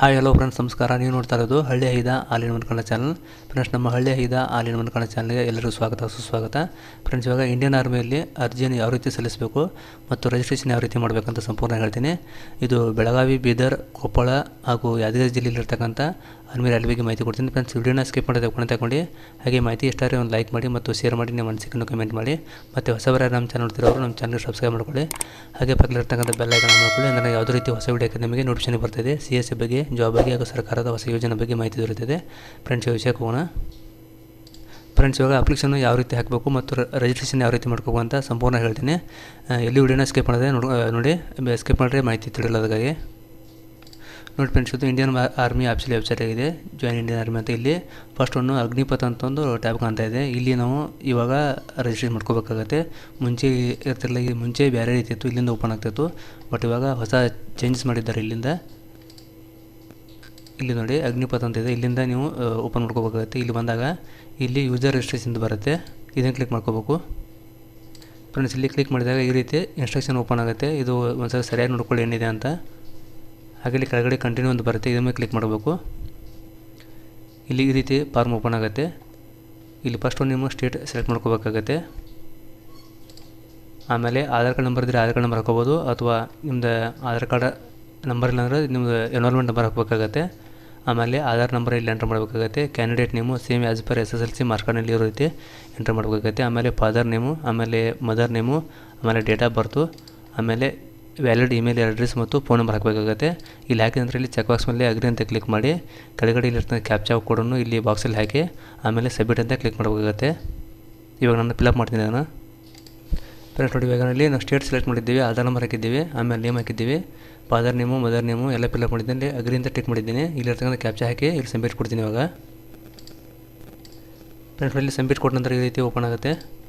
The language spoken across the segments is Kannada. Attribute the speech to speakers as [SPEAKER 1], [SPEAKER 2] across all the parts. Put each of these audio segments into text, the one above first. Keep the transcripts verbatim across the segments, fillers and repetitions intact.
[SPEAKER 1] ಹಾಯ್ ಹಲೋ ಫ್ರೆಂಡ್ಸ್, ನಮಸ್ಕಾರ. ನೀವು ನೋಡ್ತಾ ಇರೋದು ಹಳ್ಳಿ ಐದ ಆಲಿನ ಒಂದು ಕನ್ನಡ ಚಾನಲ್. ಫ್ರೆಂಡ್ಸ್, ನಮ್ಮ ಹಳ್ಳಿ ಐದ ಆಲಿನ ಒಂದು ಕನ್ನಡ ಚಾನಲ್ಗೆ ಎಲ್ಲರಿಗೂ ಸ್ವಾಗತ ಸುಸ್ವಾಗತ. ಫ್ರೆಂಡ್ಸ್, ಇವಾಗ ಇಂಡಿಯನ್ ಆರ್ಮಿಯಲ್ಲಿ ಅರ್ಜಿಯನ್ನು ಯಾವ ರೀತಿ ಸಲ್ಲಿಸಬೇಕು ಮತ್ತು ರಿಜಿಸ್ಟ್ರೇಷನ್ ಯಾವ ರೀತಿ ಮಾಡಬೇಕಂತ ಸಂಪೂರ್ಣ ಹೇಳ್ತೀನಿ. ಇದು ಬೆಳಗಾವಿ, ಬೀದರ್, ಕೊಪ್ಪಳ ಹಾಗೂ ಯಾದಗಿರಿ ಜಿಲ್ಲೆಯಲ್ಲಿರ್ತಕ್ಕಂಥ ಆರ್ಮಿ ರ್ಯಾಲಿ ಬಗ್ಗೆ ಮಾಹಿತಿ ಕೊಡ್ತೀನಿ. ಫ್ರೆಂಡ್ಸ್, ವಿಡಿಯೋನ ಸ್ಕಿಪ್ ಮಾಡಿದ ಕೊನೆ ತಗೊಂಡು ಹಾಗೆ ಮಾಹಿತಿ ಇಷ್ಟಾರೆ ಒಂದು ಲೈಕ್ ಮಾಡಿ ಮತ್ತು ಶೇರ್ ಮಾಡಿ, ನಿಮ್ಮ ಅನಿಸಿಕೆಯನ್ನು ಕಮೆಂಟ್ ಮಾಡಿ. ಮತ್ತು ಹೊಸಬರ ನಮ್ಮ ಚಾನಲ್ ನೋಡ್ತಿರೋರು ನಮ್ಮ ಚಾನಲ್ಗೆ ಸಬ್ಸ್ಕ್ರೈಬ್ ಮಾಡ್ಕೊಳ್ಳಿ. ಹಾಗೆ ಪಕ್ಕದಲ್ಲಿರ್ತಕ್ಕಂಥ ಬೆಲ್ ಐಕಾನ್ ಮಾಡ್ಕೊಳ್ಳಿ. ಅಂದರೆ ಯಾವುದೇ ರೀತಿ ಹೊಸ ವಿಡಿಯೋಕ್ಕೆ ನಿಮಗೆ ನೋಟಿಫಿಕೇಶನ್ ಬರ್ತಿದೆ. ಸಿ ಎಸ್ ಸಿ ಬಗ್ಗೆ, ಜಾಬ್ ಬಗ್ಗೆ ಹಾಗೂ ಸರ್ಕಾರದ ಹೊಸ ಯೋಜನೆ ಬಗ್ಗೆ ಮಾಹಿತಿ ದೊರೆಯುತ್ತದೆ. ಫ್ರೆಂಡ್ಸ್, ವಿಷಯಕ್ಕೆ ಹೋಗೋಣ. ಫ್ರೆಂಡ್ಸ್, ಇವಾಗ ಅಪ್ಲಿಕೇಶನ್ ಯಾವ ರೀತಿ ಹಾಕಬೇಕು ಮತ್ತು ರಿಜಿಸ್ಟ್ರೇಷನ್ ಯಾವ ರೀತಿ ಮಾಡ್ಕೋಬೇಕು ಅಂತ ಸಂಪೂರ್ಣ ಹೇಳ್ತೀನಿ. ಎಲ್ಲಿ ವಿಡಿಯೋನ ಸ್ಕಿಪ್ ಮಾಡಿದೆ ನೋಡಿ ನೋಡಿ ಸ್ಕಿಪ್ ಮಾಡಿದ್ರೆ ಮಾಹಿತಿ ತಿಳಿಲ್ಲ. ಅದಕ್ಕಾಗಿ ನೋಡಿ ಫ್ರೆಂಡ್ಸ್, ಇದು ಇಂಡಿಯನ್ ಆರ್ಮಿ ಆಫೀಸಿಯಲ್ ವೆಬ್ಸೈಟ್ ಆಗಿದೆ, ಜಾಯಿನ್ ಇಂಡಿಯನ್ ಆರ್ಮಿ ಅಂತ. ಇಲ್ಲಿ ಫಸ್ಟ್ ಒಂದು ಅಗ್ನಿಪಥ ಅಂತ ಒಂದು ಟ್ಯಾಬ್ ಕಾಣ್ತಾ ಇದೆ. ಇಲ್ಲಿ ನಾವು ಇವಾಗ ರಿಜಿಸ್ಟ್ರೇಷನ್ ಮಾಡ್ಕೋಬೇಕಾಗತ್ತೆ. ಮುಂಚೆ ಇರ್ತಿರಲಿಲ್ಲ, ಈ ಮುಂಚೆ ಬೇರೆ ರೀತಿ ಇತ್ತು, ಇಲ್ಲಿಂದ ಓಪನ್ ಆಗ್ತಾಯಿತ್ತು. ಬಟ್ ಇವಾಗ ಹೊಸ ಚೇಂಜಸ್ ಮಾಡಿದ್ದಾರೆ. ಇಲ್ಲಿಂದ ಇಲ್ಲಿ ನೋಡಿ ಅಗ್ನಿಪಥ ಅಂತ ಇದೆ, ಇಲ್ಲಿಂದ ನೀವು ಓಪನ್ ಮಾಡ್ಕೋಬೇಕಾಗತ್ತೆ. ಇಲ್ಲಿ ಬಂದಾಗ ಇಲ್ಲಿ ಯೂಸರ್ ರಿಜಿಸ್ಟ್ರೇಷನ್ ಬರುತ್ತೆ, ಇದನ್ನು ಕ್ಲಿಕ್ ಮಾಡ್ಕೋಬೇಕು. ಫ್ರೆಂಡ್ಸ್, ಇಲ್ಲಿ ಕ್ಲಿಕ್ ಮಾಡಿದಾಗ ಈ ರೀತಿ ಇನ್ಸ್ಟ್ರಕ್ಷನ್ ಓಪನ್ ಆಗುತ್ತೆ. ಇದು ಒಂದ್ಸಲ ಸರಿಯಾಗಿ ನೋಡ್ಕೊಳ್ಳಿ ಏನಿದೆ ಅಂತ. ಹಾಗೆ ಇಲ್ಲಿ ಕೆಳಗಡೆ ಕಂಟಿನ್ಯೂ ಅಂತ ಬರುತ್ತೆ, ಇದರ ಮೇಲೆ ಕ್ಲಿಕ್ ಮಾಡಬೇಕು. ಇಲ್ಲಿ ಈ ರೀತಿ ಫಾರ್ಮ್ ಓಪನ್ ಆಗುತ್ತೆ. ಇಲ್ಲಿ ಫಸ್ಟ್ ಒಂದು ನಿಮ್ಮ ಸ್ಟೇಟ್ ಸೆಲೆಕ್ಟ್ ಮಾಡ್ಕೋಬೇಕಾಗತ್ತೆ. ಆಮೇಲೆ ಆಧಾರ್ ಕಾರ್ಡ್ ನಂಬರ್ ಇದ್ದರೆ ಆಧಾರ್ ಕಾರ್ಡ್ ನಂಬರ್ ಹಾಕೋಬೋದು, ಅಥವಾ ನಿಮ್ಮದು ಆಧಾರ್ ಕಾರ್ಡ್ ನಂಬರ್ ಇಲ್ಲಾಂದರೆ ನಿಮ್ಮದು ಎನ್ರೋಲ್ಮೆಂಟ್ ನಂಬರ್ ಹಾಕಬೇಕಾಗತ್ತೆ. ಆಮೇಲೆ ಆಧಾರ್ ನಂಬರ್ ಇಲ್ಲಿ ಎಂಟ್ರ್ ಮಾಡಬೇಕಾಗತ್ತೆ. Candidate name same as per S S L C marks ಕಾರ್ಡ್ನಲ್ಲಿ ಇರೋ ರೀತಿ ಎಂಟ್ರ್ ಮಾಡಬೇಕಾಗತ್ತೆ. ಆಮೇಲೆ ಫಾದರ್ ನೇಮು, ಆಮೇಲೆ ಮದರ್ ನೇಮು, ಆಮೇಲೆ ಡೇಟ್ ಆಫ್ ಬರ್ತು, ಆಮೇಲೆ ವ್ಯಾಲಿಡ್ ಇಮೇಲ್ ಅಡ್ರೆಸ್ ಮತ್ತು ಫೋನ್ ನಂಬರ್ ಹಾಕಬೇಕಾಗುತ್ತೆ. ಇಲ್ಲಿ ಹಾಕಿ ನಂತರ ಇಲ್ಲಿ ಚೆಕ್ ಬಾಕ್ಸ್ ಮೇಲೆ ಅಗ್ರಿ ಅಂತ ಕ್ಲಿಕ್ ಮಾಡಿ, ಕೆಳಗಡೆ ಇಲ್ಲಿರ್ತಕ್ಕಂಥ ಕ್ಯಾಪ್ಚಾ ಕೋಡನ್ನು ಇಲ್ಲಿ ಬಾಕ್ಸಲ್ಲಿ ಹಾಕಿ ಆಮೇಲೆ ಸಬ್ಮಿಟ್ ಅಂತ ಕ್ಲಿಕ್ ಮಾಡಬೇಕಾಗುತ್ತೆ. ಇವಾಗ ನಾನು ಫಿಲಪ್ ಮಾಡ್ತೀನಿ ಅದನ್ನು. ಫ್ರೆಂಡ್ಸ್ ನೋಡಿ, ಇವಾಗ ಇಲ್ಲಿ ನಾವು ಸ್ಟೇಟ್ ಸೆಲೆಕ್ಟ್ ಮಾಡಿದ್ದೀವಿ, ಆಧಾರ್ ನಂಬರ್ ಹಾಕಿದ್ದೀವಿ, ಆಮೇಲೆ ನೇಮ್ ಹಾಕಿದ್ದೀವಿ, ಫಾದರ್ ನೇಮು, ಮದರ್ ನೇಮು ಎಲ್ಲ ಫಿಲಪ್ ಮಾಡಿದ್ದೀನಿ. ಅಗ್ರಿ ಅಂತ ಟಿಕ್ ಮಾಡಿದ್ದೀನಿ. ಇಲ್ಲಿರ್ತಕ್ಕಂಥ ಕ್ಯಾಪ್ಚಾ ಹಾಕಿ ಇಲ್ಲಿ ಸಬ್ಮಿಟ್ ಕೊಡ್ತೀನಿ. ಇವಾಗ ಫ್ರೆಂಡ್ಸ್, ಇಲ್ಲಿ ಸಬ್ಮಿಟ್ ಕೊಟ್ಟ ನಂತರ ಈ ರೀತಿ ಓಪನ್ ಆಗುತ್ತೆ.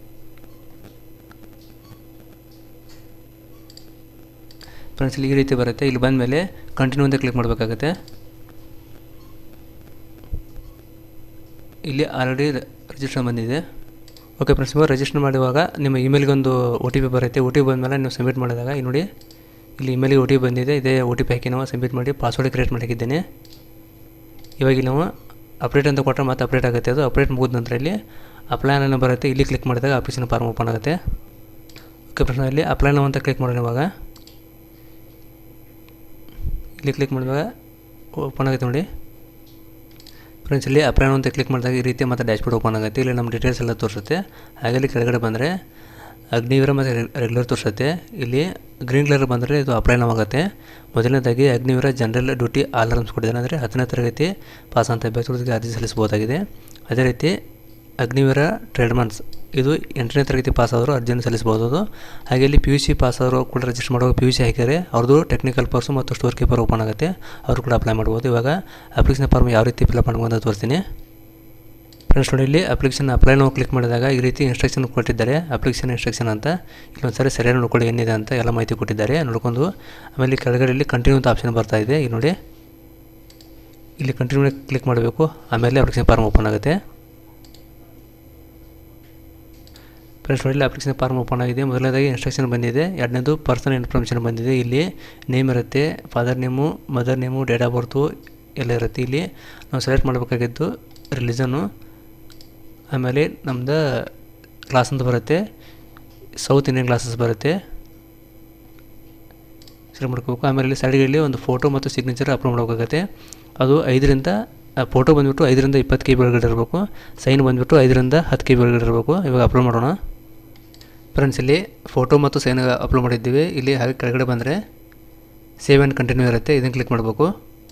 [SPEAKER 1] ಫ್ರೆಂಡ್ಸ್, ಇಲ್ಲಿ ಈ ರೀತಿ ಬರುತ್ತೆ. ಇಲ್ಲಿ ಬಂದ ಮೇಲೆ ಕಂಟಿನ್ಯೂ ಅಂತ ಕ್ಲಿಕ್ ಮಾಡಬೇಕಾಗುತ್ತೆ. ಇಲ್ಲಿ ಆಲ್ರೆಡಿ ರಿಜಿಸ್ಟ್ರೇಷನ್ ಬಂದಿದೆ. ಓಕೆ ಫ್ರೆಂಡ್ಸ್, ಇವಾಗ ರಿಜಿಸ್ಟರ್ ಮಾಡುವಾಗ ನಿಮ್ಮ ಇಮೇಲ್ಗೆ ಒಂದು ಒ ಟಿ ಪಿ ಬರುತ್ತೆ. ಒ ಟಿ ಪಿ ಬಂದಮೇಲೆ ನೀವು ಸಬ್ಮಿಟ್ ಮಾಡಿದಾಗ ಇಲ್ಲಿ ನೋಡಿ, ಇಲ್ಲಿ ಇಮೇಲಿಗೆ ಒ ಟಿ ಪಿ ಬಂದಿದೆ. ಇದೇ ಒ ಟಿ ಪಿ ಹಾಕಿ ನಾವು ಸಬ್ಮಿಟ್ ಮಾಡಿ ಪಾಸ್ವರ್ಡ್ ಕ್ರಿಯೇಟ್ ಮಾಡಿದ್ದೇನೆ. ಇವಾಗ ನಾವು ಅಪ್ಡೇಟ್ ಅಂತ ಕೊಟ್ಟರೆ ಮತ್ತೆ ಅಪ್ಡೇಟ್ ಆಗುತ್ತೆ. ಅದು ಅಪ್ಡೇಟ್ ಮುಗಿದ ನಂತರ ಇಲ್ಲಿ ಅಪ್ಲೈ ಅನ್ನೋ ಬರುತ್ತೆ. ಇಲ್ಲಿ ಕ್ಲಿಕ್ ಮಾಡಿದಾಗ ಅಪ್ಲಿಕೇಶನ್ ಫಾರ್ಮ್ ಓಪನ್ ಆಗುತ್ತೆ. ಓಕೆ ಫ್ರೆಂಡ್ಸ್, ಇಲ್ಲಿ ಅಪ್ಲೈ ನೋ ಅಂತ ಕ್ಲಿಕ್ ಮಾಡೋಣ. ಇವಾಗ ಇಲ್ಲಿ ಕ್ಲಿಕ್ ಮಾಡಿದಾಗ ಓಪನ್ ಆಗುತ್ತೆ ನೋಡಿ. ಫ್ರೆಂಡ್ಸ್, ಇಲ್ಲಿ ಅಪ್ಲೈ ನೋ ಅಂತ ಕ್ಲಿಕ್ ಮಾಡಿದಾಗ ಈ ರೀತಿ ಮತ್ತು ಡ್ಯಾಶ್ಬೋರ್ಡ್ ಓಪನ್ ಆಗುತ್ತೆ. ಇಲ್ಲಿ ನಮ್ಮ ಡೀಟೇಲ್ಸ್ ಎಲ್ಲ ತೋರಿಸುತ್ತೆ. ಹಾಗೆ ಇಲ್ಲಿ ಕೆಳಗಡೆ ಬಂದರೆ ಅಗ್ನಿವೀರ ಮತ್ತು ರೆಗ್ಯುಲರ್ ತೋರಿಸುತ್ತೆ. ಇಲ್ಲಿ ಗ್ರೀನ್ ಕಲರ್ ಬಂದರೆ ಇದು ಅಪ್ಲೈ ನೋ ಆಗುತ್ತೆ. ಮೊದಲನೇದಾಗಿ ಅಗ್ನಿವೀರ ಜನರಲ್ ಡ್ಯೂಟಿ ಆಲ್ ಕೊಟ್ಟಿದ್ದಾರೆ, ಅಂದರೆ ಹತ್ತನೇ ತರಗತಿ ಪಾಸ್ ಅಂತ ಅಭ್ಯರ್ಥಿಗಳಿಗೆ ಅರ್ಜಿ ಸಲ್ಲಿಸಬಹುದಾಗಿದೆ. ಅದೇ ರೀತಿ ಅಗ್ನಿವೀರ ಟ್ರೇಡ್ಮನ್ಸ್ ಇದು ಎಂಟನೇ ತರಗತಿ ಪಾಸ್ ಆದರೂ ಅರ್ಜಿಯನ್ನು ಸಲ್ಲಿಸಬಹುದು. ಹಾಗೆ ಇಲ್ಲಿ ಪಿ ಯು ಸಿ ಪಾಸ್ ಆದರೂ ಕೂಡ ರಿಜಿಸ್ಟರ್ ಮಾಡುವಾಗ ಪಿ ಯು ಸಿ ಹಾಕಿದರೆ ಅವ್ರದ್ದು ಟೆಕ್ನಿಕಲ್ ಪರ್ಸು ಮತ್ತು ಸ್ಟೋರ್ ಕೀಪರ್ ಓಪನ್ ಆಗುತ್ತೆ, ಅವರು ಕೂಡ ಅಪ್ಲೈ ಮಾಡ್ಬೋದು. ಇವಾಗ ಅಪ್ಲಿಕೇಶನ್ ಫಾರ್ಮ್ ಯಾವ ರೀತಿ ಫಿಲಪ್ ಮಾಡ್ಬೋದು ಅಂತ ತೋರಿಸ್ತೀನಿ. ಫ್ರೆಂಡ್ಸ್ ನೋಡಿ, ಇಲ್ಲಿ ಅಪ್ಲಿಕೇಶನ್ ಅಪ್ಲೈ ನಾವು ಕ್ಲಿಕ್ ಮಾಡಿದಾಗ ಈ ರೀತಿ ಇನ್ಸ್ಟ್ರಕ್ಷನ್ ಕೊಟ್ಟಿದ್ದಾರೆ, ಅಪ್ಲಿಕೇಶನ್ ಇನ್ಸ್ಟ್ರಕ್ಷನ್ ಅಂತ. ಇಲ್ಲೊಂದು ಸರಿ ಸರಿಯಾಗಿ ನೋಡ್ಕೊಳ್ಳಿ ಏನಿದೆ ಅಂತ ಎಲ್ಲ ಮಾಹಿತಿ ಕೊಟ್ಟಿದ್ದಾರೆ ನೋಡ್ಕೊಂಡು. ಆಮೇಲೆ ಕೆಳಗಡೆ ಇಲ್ಲಿ ಕಂಟಿನ್ಯೂ ಅಂತ ಆಪ್ಷನ್ ಬರ್ತಾ ಇದೆ. ಇಲ್ಲಿ ನೋಡಿ, ಇಲ್ಲಿ ಕಂಟಿನ್ಯೂ ಕ್ಲಿಕ್ ಮಾಡಬೇಕು. ಆಮೇಲೆ ಅಪ್ಲಿಕೇಶನ್ ಫಾರ್ಮ್ ಓಪನ್ ಆಗುತ್ತೆ. ಫ್ರೆಂಡ್ಸ್ ನೋಡಿ, ಇಲ್ಲಿ ಅಪ್ಲಿಕೇಶನ್ ಫಾರ್ಮ್ ಓಪನ್ ಆಗಿದೆ. ಮೊದಲನೇದಾಗಿ ಇನ್ಸ್ಟ್ರಕ್ಷನ್ ಬಂದಿದೆ, ಎರಡನೇದು ಪರ್ಸನಲ್ ಇನ್ಫಾರ್ಮೇಷನ್ ಬಂದಿದೆ. ಇಲ್ಲಿ ನೇಮ್ ಇರುತ್ತೆ, father name, mother name, date of birth ಎಲ್ಲ ಇರುತ್ತೆ. ಇಲ್ಲಿ ನಾವು ಸೆಲೆಕ್ಟ್ ಮಾಡಬೇಕಾಗಿದ್ದು ರಿಲಿಜನ್ನು, ಆಮೇಲೆ ನಮ್ಮದು ಕ್ಲಾಸ್ ಅಂತ ಬರುತ್ತೆ, ಸೌತ್ ಇಂಡಿಯನ್ ಕ್ಲಾಸಸ್ ಬರುತ್ತೆ, ಸೆಲೆಕ್ಟ್ ಮಾಡ್ಕೋಬೇಕು. ಆಮೇಲೆ ಇಲ್ಲಿ ಸೈಡ್ಗಳಲ್ಲಿ ಒಂದು ಫೋಟೋ ಮತ್ತು ಸಿಗ್ನೇಚರ್ ಅಪ್ಲೋಡ್ ಮಾಡಬೇಕಾಗುತ್ತೆ. ಅದು ಐದರಿಂದ ಫೋಟೋ ಬಂದುಬಿಟ್ಟು ಐದರಿಂದ ಇಪ್ಪತ್ತು ಕೆ ಬಿ ಒಳಗಡೆ ಇರಬೇಕು, ಸೈನ್ ಬಂದುಬಿಟ್ಟು ಐದರಿಂದ ಹತ್ತು ಕೆ ಬಿ ಒಳಗಡೆ ಇರಬೇಕು. ಇವಾಗ ಅಪ್ಲೋಡ್ ಮಾಡೋಣ. ಫ್ರೆಂಡ್ಸ್, ಇಲ್ಲಿ ಫೋಟೋ ಮತ್ತು ಸೈನ್ ಅಪ್ಲೋಡ್ ಮಾಡಿದ್ದೀವಿ. ಇಲ್ಲಿ ಹಾಗೆ ಕೆಳಗಡೆ ಬಂದರೆ ಸೇವ್ ಆ್ಯಂಡ್ ಕಂಟಿನ್ಯೂ ಇರುತ್ತೆ, ಇದನ್ನು ಕ್ಲಿಕ್ ಮಾಡಬೇಕು.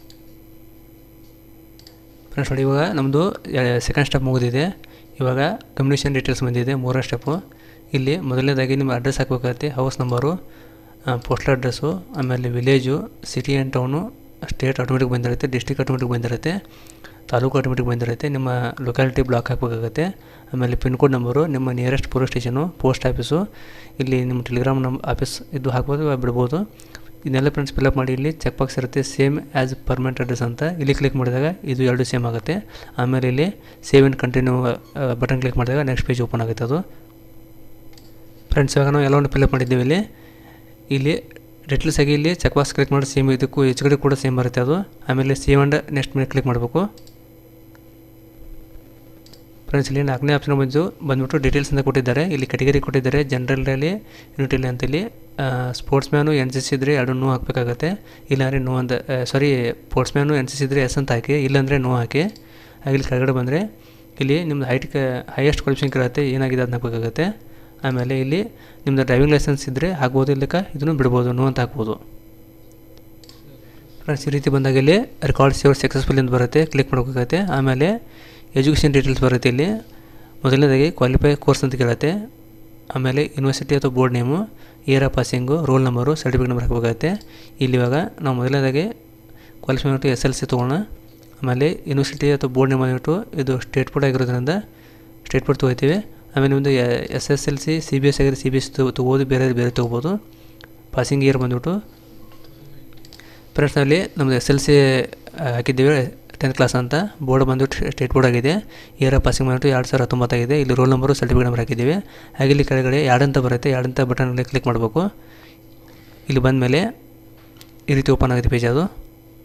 [SPEAKER 1] ಫ್ರೆಂಡ್ಸ್ ನೋಡಿ, ಇವಾಗ ನಮ್ಮದು ಸೆಕೆಂಡ್ ಸ್ಟೆಪ್ ಮುಗಿದಿದೆ. ಇವಾಗ ಕಮ್ಯುನಿಕೇಷನ್ ಡೀಟೇಲ್ಸ್ ಬಂದಿದೆ, ಮೂರನೇ ಸ್ಟೆಪ್ಪು. ಇಲ್ಲಿ ಮೊದಲನೇದಾಗಿ ನಿಮ್ಮ ಅಡ್ರೆಸ್ ಹಾಕಬೇಕಾಗುತ್ತೆ, ಹೌಸ್ ನಂಬರು, ಪೋಸ್ಟಲ್ ಅಡ್ರೆಸ್ಸು, ಆಮೇಲೆ village, city and town, state automatic ಬಂದಿರುತ್ತೆ, ಡಿಸ್ಟ್ರಿಕ್ಟ್ ಆಟೋಮೆಟಿಕ್ ಬಂದಿರುತ್ತೆ, ತಾಲೂಕು ಆಟೋಮೆಟಿಕ್ ಬಂದಿರುತ್ತೆ, ನಿಮ್ಮ ಲೊಕ್ಯಾಲಿಟಿ ಬ್ಲಾಕ್ ಹಾಕಬೇಕಾಗುತ್ತೆ. ಆಮೇಲೆ ಪಿನ್ ಕೋಡ್ ನಂಬರು, ನಿಮ್ಮ nearest police station, post office, ಇಲ್ಲಿ ನಿಮ್ಮ ಟೆಲಿಗ್ರಾಮ್ ನಮ್ಮ ಆಫೀಸ್ ಇದು ಹಾಕ್ಬೋದು ಬಿಡ್ಬೋದು. ಇದನ್ನೆಲ್ಲ ಫ್ರೆಂಡ್ಸ್ ಫಿಲಪ್ ಮಾಡಿ ಇಲ್ಲಿ ಚೆಕ್ ಬಾಕ್ಸ್ ಇರುತ್ತೆ, ಸೇಮ್ ಆ್ಯಸ್ ಪರ್ಮನೆಂಟ್ ಅಡ್ರೆಸ್ ಅಂತ. ಇಲ್ಲಿ ಕ್ಲಿಕ್ ಮಾಡಿದಾಗ ಇದು ಎರಡು ಸೇಮ್ ಆಗುತ್ತೆ. ಆಮೇಲೆ ಇಲ್ಲಿ save and continue button click ಮಾಡಿದಾಗ ನೆಕ್ಸ್ಟ್ ಪೇಜ್ ಓಪನ್ ಆಗುತ್ತೆ ಅದು. ಫ್ರೆಂಡ್ಸ್, ಇವಾಗ ನಾವು ಎಲ್ಲವನ್ನು ಫಿಲಪ್ ಮಾಡಿದ್ದೀವಿ. ಇಲ್ಲಿ ಇಲ್ಲಿ ಡೀಟೇಲ್ಸ್ ಆಗಿ ಇಲ್ಲಿ ಚೆಕ್ ಬಾಕ್ಸ್ ಕ್ಲಿಕ್ ಮಾಡಿ ಸೇಮ್ ಇದಕ್ಕೂ ಹೆಚ್ಚು ಕಡೆ ಕೂಡ ಸೇಮ್ ಬರುತ್ತೆ ಅದು. ಆಮೇಲೆ ಸೇವ್ ಆ್ಯಂಡ್ ನೆಕ್ಸ್ಟ್ ಮೇಲೆ ಕ್ಲಿಕ್ ಮಾಡಬೇಕು. ಫ್ರೆಂಡ್ಸ್ ಇಲ್ಲಿ ನಾಲ್ಕನೇ ಆಪ್ಷನ್ ಬಂದು ಬಂದುಬಿಟ್ಟು ಡೀಟೇಲ್ಸ್ ಅಂತ ಕೊಟ್ಟಿದ್ದಾರೆ. ಇಲ್ಲಿ ಕೆಟಗರಿ ಕೊಟ್ಟಿದ್ದಾರೆ, ಜನರಲಲ್ಲಿ ಯೂನಿಟಿಲಿ ಅಂತ. ಇಲ್ಲಿ sportsman N C C ಇದ್ದರೆ ಎರಡು ನೋ ಹಾಕಬೇಕಾಗತ್ತೆ. ಇಲ್ಲಾಂದರೆ ನೋ ಅಂತ sorry sportsman N C C ಇದ್ದರೆ ಎಸ್ ಅಂತ ಹಾಕಿ, ಇಲ್ಲಾಂದರೆ ನೋ ಹಾಕಿ. ಹಾಗೆ ಇಲ್ಲಿ ಕೆಳಗಡೆ ಬಂದರೆ ಇಲ್ಲಿ ನಿಮ್ಮದು ಹೈಟ್ ಹೈಯೆಸ್ಟ್ ಕ್ವಾಲಿಫಿಕೇಷನ್ ಇರುತ್ತೆ ಏನಾಗಿದೆ ಅದನ್ನ ಹಾಕಬೇಕಾಗತ್ತೆ. ಆಮೇಲೆ ಇಲ್ಲಿ ನಿಮ್ಮದು ಡ್ರೈವಿಂಗ್ ಲೈಸೆನ್ಸ್ ಇದ್ದರೆ ಹಾಕ್ಬೋದು, ಇಲ್ಲಕ್ಕೆ ಇದನ್ನು ಬಿಡ್ಬೋದು, ನೋ ಅಂತ ಹಾಕ್ಬೋದು. ಫ್ರೆಂಡ್ಸ್ ಈ ರೀತಿ ಬಂದಾಗ ಇಲ್ಲಿ ರೆಕಾರ್ಡ್ ಸೇವ್ ಸಕ್ಸಸ್ಫುಲ್ ಅಂತ ಬರುತ್ತೆ, ಕ್ಲಿಕ್ ಮಾಡಬೇಕಾಗತ್ತೆ. ಆಮೇಲೆ ಎಜುಕೇಷನ್ ಡೀಟೇಲ್ಸ್ ಬರುತ್ತೆ. ಇಲ್ಲಿ ಮೊದಲನೇದಾಗಿ ಕ್ವಾಲಿಫೈ ಕೋರ್ಸ್ ಅಂತ ಕೇಳುತ್ತೆ. ಆಮೇಲೆ ಯೂನಿವರ್ಸಿಟಿ ಅಥವಾ board name, year of passing, roll number, certificate number ಹಾಕಬೇಕಾಗತ್ತೆ. ಇಲ್ಲಿ ಇವಾಗ ನಾವು ಮೊದಲನೇದಾಗಿ ಕ್ವಾಲಿಫೈ ಮಾಡಿಬಿಟ್ಟು ಎಸ್ ಎಲ್ ಸಿ ತೊಗೊಳ್ಳೋಣ. ಆಮೇಲೆ ಯೂನಿವರ್ಸಿಟಿ ಅಥವಾ ಬೋರ್ಡ್ ನೇಮ್ ಬಂದುಬಿಟ್ಟು ಇದು ಸ್ಟೇಟ್ ಬೋರ್ಡ್ ಆಗಿರೋದ್ರಿಂದ ಸ್ಟೇಟ್ ಬೋರ್ಡ್ ತೊಗೋತೀವಿ. ಆಮೇಲೆ ನಿಮ್ಮದು S S L C C B S ಆಗಿರೋ ಸಿ ಬಿ ಎಸ್ ತೊಗೋಬೋದು, ಬೇರೆ ಬೇರೆ ತೊಗೋಬೋದು. ಪಾಸಿಂಗ್ ಇಯರ್ ಬಂದುಬಿಟ್ಟು ಫ್ರೆಂಡ್ಸ್ನಲ್ಲಿ ನಮ್ಮದು ಎಸ್ ಎಲ್ ಸಿ ಹಾಕಿದ್ದೀವಿ ಟೆಂತ್ ಕ್ಲಾಸ್ ಅಂತ. ಬೋರ್ಡ್ ಬಂದುಬಿಟ್ಟು ಸ್ಟೇಟ್ ಬೋರ್ಡ್ ಆಗಿದೆ. ಇಯರ್ ಆಫ್ ಪಾಸಿಂಗ್ ಬಂದುಬಿಟ್ಟು ಎರಡು ಸಾವಿರದ ಹತ್ತೊಂಬತ್ತಾಗಿದೆ. ಇಲ್ಲಿ ರೋಲ್ ನಂಬರು ಸರ್ಟಿಫಿಕೇಟ್ ನಂಬರ್ ಹಾಕಿದ್ದೀವಿ. ಹಾಗೆ ಇಲ್ಲಿ ಕೆಳಗಡೆ ಎರಡು ಅಂತ ಬರುತ್ತೆ, ಎರಡು ಅಂತ ಬಟನಲ್ಲಿ ಕ್ಲಿಕ್ ಮಾಡಬೇಕು. ಇಲ್ಲಿ ಬಂದಮೇಲೆ ಈ ರೀತಿ ಓಪನ್ ಆಗುತ್ತೆ ಪೇಜ್. ಅದು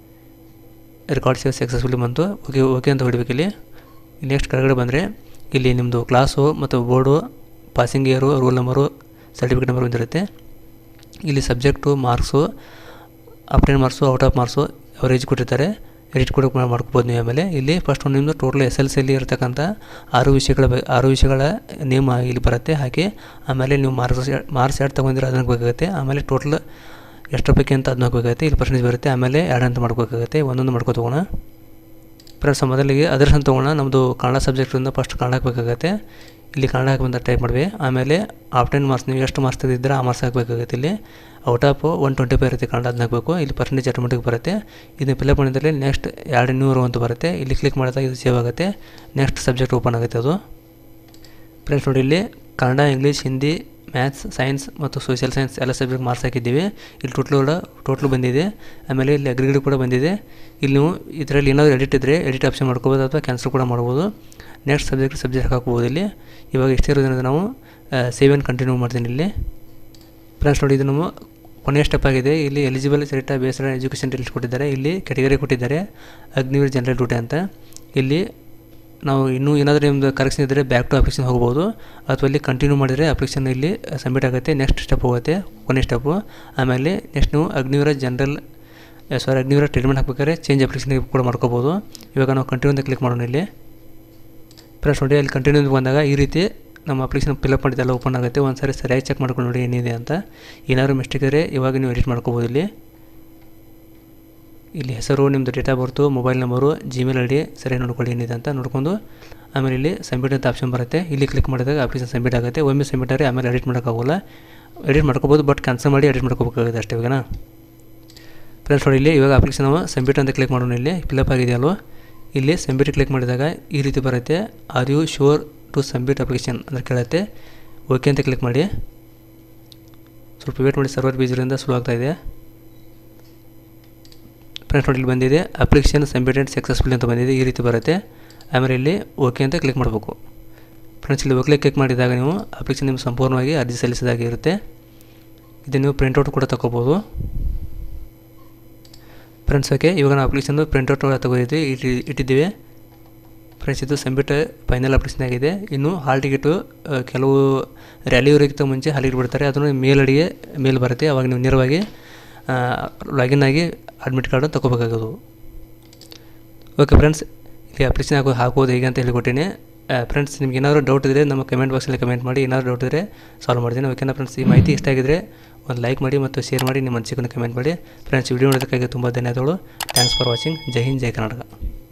[SPEAKER 1] ರೆಕಾರ್ಡ್ ಸೇವ್ ಸಕ್ಸಸ್ಫುಲಿ ಬಂತು. ಓಕೆ ಓಕೆ ಅಂತ ಹೊಡಿಬೇಕು. ಇಲ್ಲಿ ನೆಕ್ಸ್ಟ್ ಕೆಳಗಡೆ ಬಂದರೆ ಇಲ್ಲಿ ನಿಮ್ಮದು ಕ್ಲಾಸು ಮತ್ತು board, passing year, roll number, certificate number ಬಂದಿರುತ್ತೆ. ಇಲ್ಲಿ subject, marks, obtain marks, out of marks average ಕೊಟ್ಟಿರ್ತಾರೆ, ಎಡಿಟ್ ಕೂಡ ಮಾಡ್ಕೋಬೋದು ನೀವು. ಆಮೇಲೆ ಇಲ್ಲಿ ಫಸ್ಟ್ ಒಂದು ನಿಮ್ಮದು ಟೋಟಲ್ ಎಸ್ ಎಲ್ ಸಿಯಲ್ಲಿ ಇರತಕ್ಕಂಥ ಆರು ವಿಷಯಗಳ ಬ ಆರು ವಿಷಯಗಳ ನೇಮ್ ಇಲ್ಲಿ ಬರುತ್ತೆ ಹಾಕಿ. ಆಮೇಲೆ ನೀವು ಮಾರ್ಕ್ಸ್ ಮಾರ್ಕ್ಸ್ ಎರಡು ತೊಗೊಂಡಿರೋ ಅದನ್ನ ಹಾಕಬೇಕಾಗುತ್ತೆ. ಆಮೇಲೆ ಟೋಟಲ್ ಎಷ್ಟು ರೂಪಾಯಿ ಅಂತ ಅದನ್ನ ಹಾಕಬೇಕಾಗುತ್ತೆ. ಇಲ್ಲಿ ಪರ್ಸೆಂಟೇಜ್ ಬರುತ್ತೆ. ಆಮೇಲೆ ಎರಡು ಅಂತ ಮಾಡ್ಕೋಬೇಕಾಗುತ್ತೆ. ಒಂದೊಂದು ಮಾಡ್ಕೊ ತೊಗೋಣ. ಫ್ರೆಂಡ್ಸ್ ಮೊದಲಿಗೆ ಅದರ್ಸ್ ಅಂತ ತೊಗೋಣ. ನಮ್ಮದು ಕನ್ನಡ ಸಬ್ಜೆಕ್ಟಿಂದ ಫಸ್ಟ್ ಕನ್ನಡ ಹಾಕಬೇಕಾಗತ್ತೆ. ಇಲ್ಲಿ ಕನ್ನಡ ಹಾಕಿ ಬಂದ ಟೈಪ್ ಮಾಡಿವಿ. ಆಮೇಲೆ ಆಫ್ಟೈನ್ ಮಾರ್ಕ್ಸ್ ನೀವು ಎಷ್ಟು ಮಾರ್ಕ್ಸ್ ತೆಗೆದಿದ್ದರೆ ಆ ಮಾರ್ಕ್ಸ್ ಹಾಕಬೇಕಾಗುತ್ತೆ. ಇಲ್ಲಿ out of one twenty five ಇರುತ್ತೆ ಕನ್ನಡ, ಅದನ್ನ ಹಾಕಬೇಕು. ಇಲ್ಲಿ ಪರ್ಸೆಂಟೇಜ್ ಆಟೋಮೆಟಿಕ್ ಬರುತ್ತೆ. ಇದನ್ನು ಫಿಲಪ್ ಮಾಡಿದರೆ ನೆಕ್ಸ್ಟ್ ಎರಡು ನೂರು ಅಂತ ಬರುತ್ತೆ. ಇಲ್ಲಿ ಕ್ಲಿಕ್ ಮಾಡಿದಾಗ ಇದು ಸೇವ್ ಆಗುತ್ತೆ. ನೆಕ್ಸ್ಟ್ ಸಬ್ಜೆಕ್ಟ್ ಓಪನ್ ಆಗುತ್ತೆ ಅದು. ಫ್ರೆಂಡ್ಸ್ ನೋಡಿ ಇಲ್ಲಿ Kannada, English, Hindi, maths, science ಮತ್ತು ಸೋಷಿಯಲ್ ಸೈನ್ಸ್ ಎಲ್ಲ ಸಬ್ಜೆಕ್ಟ್ ಮಾರ್ಕ್ಸ್ ಹಾಕಿದ್ದೀವಿ. ಇಲ್ಲಿ ಟೋಟ್ಲು ಟೋಟ್ಲು ಬಂದಿದೆ. ಆಮೇಲೆ ಇಲ್ಲಿ ಅಗ್ರಿಗೇಟ್ ಕೂಡ ಬಂದಿದೆ. ಇಲ್ಲಿ ನೀವು ಇದರಲ್ಲಿ ಏನಾದರೂ ಎಡಿಟ್ ಇದ್ದರೆ ಎಡಿಟ್ ಆಪ್ಷನ್ ಮಾಡ್ಕೋಬೋದು ಅಥವಾ ಕ್ಯಾನ್ಸಲ್ ಕೂಡ ಮಾಡ್ಬೋದು. ನೆಕ್ಸ್ಟ್ ಸಬ್ಜೆಕ್ಟ್ ಸಬ್ಜೆಕ್ಟ್ ಹಾಕ್ಬೋದು. ಇಲ್ಲಿ ಇವಾಗ ಇಷ್ಟೇ ಇರೋದ್ರಿಂದ ನಾವು ಸೇವ್ ಆ್ಯಂಡ್ ಕಂಟಿನ್ಯೂ ಮಾಡ್ತೀನಿ. ಇಲ್ಲಿ ಫ್ರೆಂಡ್ಸ್ ನೋಡಿ ಇದು ನಮ್ಮ ಕೊನೆಯ ಸ್ಟೆಪ್ ಆಗಿದೆ. ಇಲ್ಲಿ eligible criteria based education details ಕೊಟ್ಟಿದ್ದಾರೆ. ಇಲ್ಲಿ ಕೆಟಗರಿ ಕೊಟ್ಟಿದ್ದಾರೆ ಅಗ್ನಿವೀರ್ ಜನರಲ್ ಡ್ಯೂಟಿ ಅಂತ. ಇಲ್ಲಿ ನಾವು ಇನ್ನೂ ಏನಾದರೂ ನಿಮ್ಮದು ಕರೆಕ್ಷನ್ ಇದ್ದರೆ ಬ್ಯಾಕ್ ಟು ಅಪ್ಲಿಕೇಶನ್ ಹೋಗ್ಬೋದು, ಅಥವಾ ಇಲ್ಲಿ ಕಂಟಿನ್ಯೂ ಮಾಡಿದರೆ ಅಪ್ಲಿಕೇಶನ್ ಇಲ್ಲಿ ಸಬ್ಮಿಟ್ ಆಗುತ್ತೆ. ನೆಕ್ಸ್ಟ್ ಸ್ಟೆಪ್ ಹೋಗುತ್ತೆ, ಕೊನೆ ಸ್ಟೆಪ್ಪು. ಆಮೇಲೆ ನೆಕ್ಸ್ಟ್ ನೀವು ಅಗ್ನಿವೀರ ಜನರಲ್ ಸಾರಿ ಅಗ್ನಿವೀರ ಟ್ರೀಟ್ಮೆಂಟ್ ಹಾಕ್ಬೇಕಾದ್ರೆ ಚೇಂಜ್ ಅಪ್ಲಿಕೇಶನ್ ಕೂಡ ಮಾಡ್ಕೋಬೋದು. ಇವಾಗ ನಾವು ಕಂಟಿನ್ಯೂ ಅಂತ ಕ್ಲಿಕ್ ಮಾಡೋಣ. ಇಲ್ಲಿ ಫ್ರೆಂಡ್ಸ್ ನೋಡಿ ಅಲ್ಲಿ ಕಂಟಿನ್ಯೂ ಬಂದಾಗ ಈ ರೀತಿ ನಮ್ಮ ಅಪ್ಲಿಕೇಶನ್ ಫಿಲಪ್ ಮಾಡಿದ್ದೆಲ್ಲ ಓಪನ್ ಆಗುತ್ತೆ. ಒಂದು ಸಾರಿ ಸರಿಯಾಗಿ ಚೆಕ್ ಮಾಡ್ಕೊಂಡು ನೋಡಿ ಏನಿದೆ ಅಂತ. ಏನಾದರೂ ಮಿಸ್ಟೇಕ್ ಇದ್ದರೆ ಇವಾಗ ನೀವು ಎಡಿಟ್ ಮಾಡ್ಕೋಬೋದು. ಇಲ್ಲಿ ಇಲ್ಲಿ ಹೆಸರು, ನಿಮ್ಮದು date of birth, mobile number, gmail I D ಸರಿಯಾಗಿ ನೋಡ್ಕೊಳ್ಳಿ ಏನಿದೆ ಅಂತ ನೋಡ್ಕೊಂಡು ಆಮೇಲೆ ಇಲ್ಲಿ ಸಬ್ಮಿಟ್ ಅಂತ ಆಪ್ಷನ್ ಬರುತ್ತೆ. ಇಲ್ಲಿ ಕ್ಲಿಕ್ ಮಾಡಿದಾಗ ಅಪ್ಲಿಕೇಶನ್ ಸಬ್ಮಿಟ್ ಆಗುತ್ತೆ. ಒಮ್ಮೆ ಸಬ್ಮಿಟ್ ಆದರೆ ಆಮೇಲೆ ಎಡಿಟ್ ಮಾಡೋಕ್ಕಾಗೋಲ್ಲ. ಎಡಿಟ್ ಮಾಡ್ಕೋಬೋದು, ಬಟ್ ಕ್ಯಾನ್ಸಲ್ ಮಾಡಿ ಎಡಿಟ್ ಮಾಡ್ಕೋಬೇಕಾಗುತ್ತೆ ಅಷ್ಟೇ. ಇವಾಗನಾ ಫ್ರೆಂಡ್ಸ್ ನೋಡಿ ಇಲ್ಲಿ ಇವಾಗ ಅಪ್ಲಿಕೇಶನ್ ನಾವು ಸಬ್ಮಿಟ್ ಅಂತ ಕ್ಲಿಕ್ ಮಾಡೋಣ. ಇಲ್ಲಿ ಫಿಲಪ್ ಆಗಿದೆಯಲ್ವ, ಇಲ್ಲಿ ಸಬ್ಮಿಟ್ ಕ್ಲಿಕ್ ಮಾಡಿದಾಗ ಈ ರೀತಿ ಬರುತ್ತೆ. Are you sure to submit application ಅಂತ ಕೇಳುತ್ತೆ. ಓಕೆ ಅಂತ ಕ್ಲಿಕ್ ಮಾಡಿ. ಸ್ವಲ್ಪ ವೇಟ್ ಮಾಡಿ, ಸರ್ವರ್ ಬೀಜರಿಂದ ಸ್ಲೋ ಆಗ್ತಾ ಇದೆ. ಫ್ರೆಂಡ್ಸ್ ನೋಡಿ ಇಲ್ಲಿ ಬಂದಿದೆ ಅಪ್ಲಿಕೇಶನ್ ಸಬ್ಮಿಟೆಡ್ ಸಕ್ಸಸ್ಫುಲ್ ಅಂತ ಬಂದಿದೆ. ಈ ರೀತಿ ಬರುತ್ತೆ. ಆಮೇಲೆ ಇಲ್ಲಿ ಓಕೆ ಅಂತ ಕ್ಲಿಕ್ ಮಾಡಬೇಕು. ಫ್ರೆಂಡ್ಸ್ ಇಲ್ಲಿ ಓಕೆ ಕ್ಲಿಕ್ ಮಾಡಿದಾಗ ನೀವು ಅಪ್ಲಿಕೇಶನ್ ನಿಮ್ಮ ಸಂಪೂರ್ಣವಾಗಿ ಅರ್ಜಿ ಸಲ್ಲಿಸಿದಾಗೆ ಇರುತ್ತೆ. ಇದು ನೀವು ಪ್ರಿಂಟೌಟ್ ಕೂಡ ತಗೋಬೋದು. ಫ್ರೆಂಡ್ಸ್ ಓಕೆ ಇವಾಗ ನಾವು ಅಪ್ಲಿಕೇಶನ್ ಪ್ರಿಂಟೌಟ್ ತಗೋದಿದ್ವಿ ಇಟ್ಟು ಇಟ್ಟಿದ್ದೀವಿ. ಫ್ರೆಂಡ್ಸ್ ಇದು ಸಬ್ಮಿಟ್ ಫೈನಲ್ ಅಪ್ಲಿಕೇಶನ್ ಆಗಿದೆ. ಇನ್ನು ಹಾಲ್ ಟಿಕೆಟು ಕೆಲವು ರ್ಯಾಲಿಯವರಿಗಿಂತ ಮುಂಚೆ ಹಾಲ್ ಟಿಕೆಟ್ ಬಿಡ್ತಾರೆ. ಅದನ್ನು ಮೇಲ್ ಅಡಿಗೆ ಮೇಲ್ ಬರುತ್ತೆ. ಅವಾಗ ನೀವು ನೇರವಾಗಿ ಲಾಗಿನ್ ಆಗಿ ಅಡ್ಮಿಟ್ ಕಾರ್ಡು ತೊಗೋಬೇಕಾಗೋದು. ಓಕೆ ಫ್ರೆಂಡ್ಸ್ ಇಲ್ಲಿ ಅಪ್ಲಿಕೇಶನ್ ಹಾಕೋ ಹಾಕೋದು ಹೇಗೆ ಅಂತ ಹೇಳಿಕೊಟ್ಟಿನಿ. ಫ್ರೆಂಡ್ಸ್ ನಿಮ್ಗೆ ಏನಾದರೂ ಡೌಟ್ ಇದ್ದರೆ ನಮ್ಮ ಕಮೆಂಟ್ ಬಾಕ್ಸಲ್ಲಿ ಕಮೆಂಟ್ ಮಾಡಿ. ಏನಾದರೂ ಡೌಟ್ ಇದ್ದರೆ ಸಾಲ್ವ್ ಮಾಡ್ತೀನಿ. ಓಕೆನಾ ಫ್ರೆಂಡ್ಸ್, ಈ ಮಾಹಿತಿ ಇಷ್ಟ ಆಗಿದ್ದರೆ ಒಂದು ಲೈಕ್ ಮಾಡಿ ಮತ್ತು ಶೇರ್ ಮಾಡಿ, ನಿಮ್ಮ ಅನಿಸಿಕೆಯನ್ನು ಕಮೆಂಟ್ ಮಾಡಿ. ಫ್ರೆಂಡ್ಸ್ ವಿಡಿಯೋ ನೋಡೋದಕ್ಕಾಗಿ ತುಂಬ ಧನ್ಯವಾದಗಳು. Thanks for watching. Jai Hind, Jai Karnataka.